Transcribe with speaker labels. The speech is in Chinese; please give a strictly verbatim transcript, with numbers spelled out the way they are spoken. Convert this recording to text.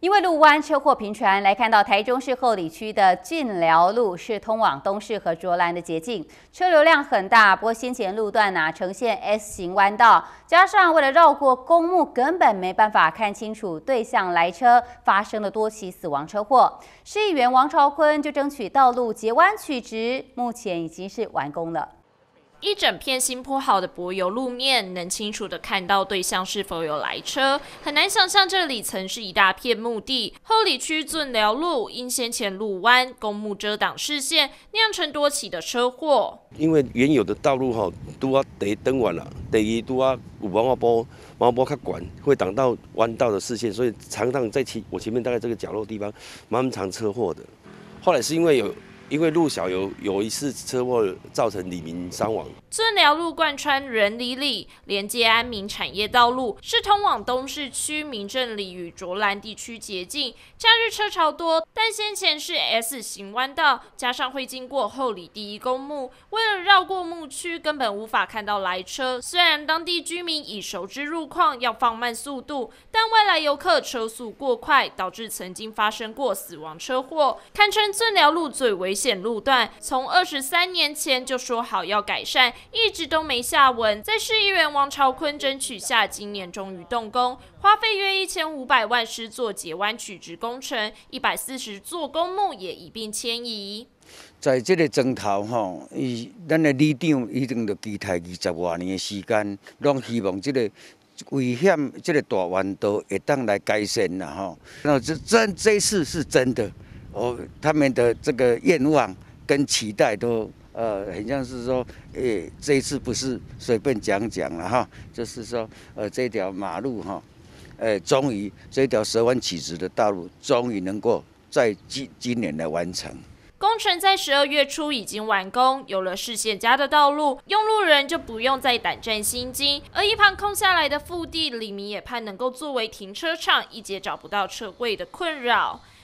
Speaker 1: 因为路弯车祸频传，来看到台中市后里区的晋寮路是通往东势和卓兰的捷径，车流量很大。不过先前路段啊呈现 S 型弯道，加上为了绕过公墓，根本没办法看清楚对向来车，发生了多起死亡车祸。市议员王朝坤就争取道路截弯取直，目前已经是完工了。
Speaker 2: 一整片新铺好的柏油路面，能清楚地看到对向是否有来车，很难想象这里曾是一大片墓地。后里区晋寮路因先前路弯，公墓遮挡视线，酿成多起的车祸。
Speaker 3: 因为原有的道路哈，都要第一灯完了，第二都要有毛毛波，毛毛波较管，会挡到弯道的视线，所以常常在前我前面大概这个角落地方，蛮常车祸的。后来是因为有。 因为路小有有一次车祸造成里民伤亡。
Speaker 2: 晋寮路贯穿仁里里，连接安民产业道路，是通往东市区民政里与卓兰地区捷径。假日车潮多，但先前是 S 型弯道，加上会经过后里第一公墓，为了绕过墓区，根本无法看到来车。虽然当地居民已熟知路况，要放慢速度，但外来游客车速过快，导致曾经发生过死亡车祸，堪称晋寮路最危险 险路段，从二十三年前就说好要改善，一直都没下文。在市议员王朝坤争取下，今年终于动工，花费约一千五百万施作截弯取直工程，一百四十座公墓也一并迁移。
Speaker 4: 在这个征头吼，伊咱的里长已经就期待二十多年的时间，拢希望这个 危险这个大弯道会当来改善啦吼。那这这这次是真的。 哦，他们的这个愿望跟期待都呃，很像是说，诶，这一次不是随便讲讲了哈，就是说，呃，这条马路哈，呃，终于这条蛇弯曲直的道路，终于能够在今今年来完成。
Speaker 2: 工程在十二月初已经完工，有了视线佳的道路，用路人就不用再胆战心惊。而一旁空下来的腹地，里民也盼能够作为停车场，一解找不到车位的困扰。